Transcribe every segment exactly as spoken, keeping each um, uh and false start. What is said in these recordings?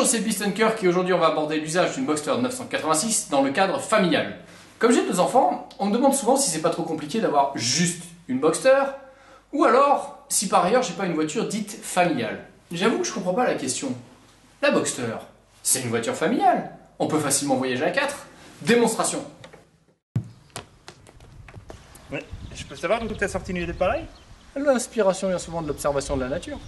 Bonjour, c'est Pistonker qui aujourd'hui on va aborder l'usage d'une Boxster neuf cent quatre-vingt-six dans le cadre familial. Comme j'ai deux enfants, on me demande souvent si c'est pas trop compliqué d'avoir juste une Boxster, ou alors si par ailleurs j'ai pas une voiture dite familiale. J'avoue que je comprends pas la question. La Boxster, c'est une voiture familiale. On peut facilement voyager à quatre. Démonstration. Ouais. Je peux savoir d'où t'as sorti une idée pareille? L'inspiration vient souvent de l'observation de la nature.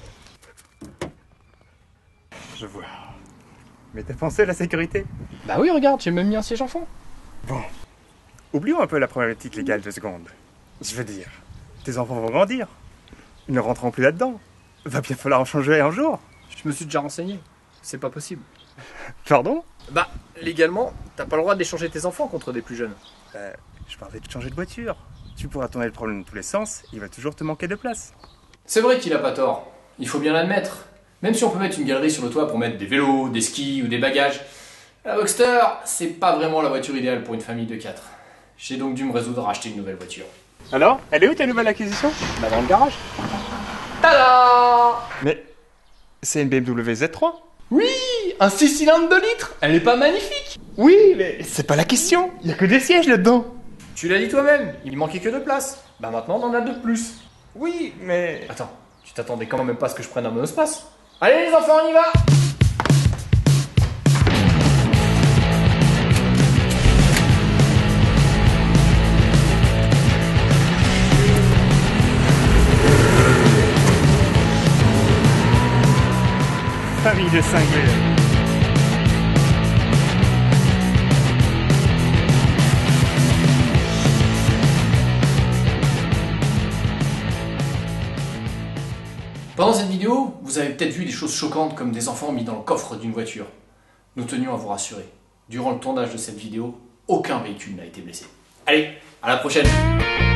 Je vois. Mais t'as pensé à la sécurité? Bah oui, regarde, j'ai même mis un siège enfant. Bon. Oublions un peu la problématique légale de seconde. Je veux dire, tes enfants vont grandir. Ils ne rentreront plus là-dedans. Va bien falloir en changer un jour. Je me suis déjà renseigné. C'est pas possible. Pardon? Bah, légalement, t'as pas le droit d'échanger tes enfants contre des plus jeunes. Euh, je parlais de changer de voiture. Tu pourras tourner le problème dans tous les sens, il va toujours te manquer de place. C'est vrai qu'il a pas tort. Il faut bien l'admettre. Même si on peut mettre une galerie sur le toit pour mettre des vélos, des skis ou des bagages, la Boxster, c'est pas vraiment la voiture idéale pour une famille de quatre. J'ai donc dû me résoudre à acheter une nouvelle voiture. Alors, elle est où ta nouvelle acquisition? Bah dans le garage. Tada! Mais c'est une B M W Z trois? Oui! Un six cylindres de litres! Elle est pas magnifique? Oui, mais c'est pas la question. Il y a que des sièges là-dedans. Tu l'as dit toi-même, il manquait que de place. Bah maintenant on en a deux de plus. Oui, mais... Attends, tu t'attendais quand même pas à ce que je prenne un monospace? Allez les enfants, on y va! Famille de cinglés. Pendant cette vidéo, vous avez peut-être vu des choses choquantes comme des enfants mis dans le coffre d'une voiture. Nous tenions à vous rassurer. Durant le tournage de cette vidéo, aucun véhicule n'a été blessé. Allez, à la prochaine!